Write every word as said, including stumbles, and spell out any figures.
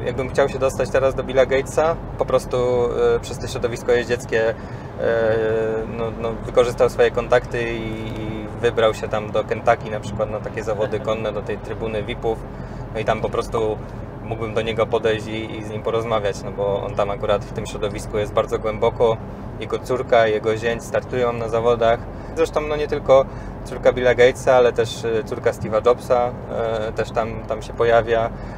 jakbym chciał się dostać teraz do Billa Gatesa, po prostu e, przez to środowisko jeździeckie e, no, no, wykorzystał swoje kontakty i, i wybrał się tam do Kentucky na przykład na takie zawody konne, do tej trybuny V I P-ów. No i tam po prostu mógłbym do niego podejść i, i z nim porozmawiać, no bo on tam akurat w tym środowisku jest bardzo głęboko. Jego córka, jego zięć startują na zawodach. Zresztą no nie tylko córka Billa Gatesa, ale też córka Steve'a Jobsa e, też tam, tam się pojawia.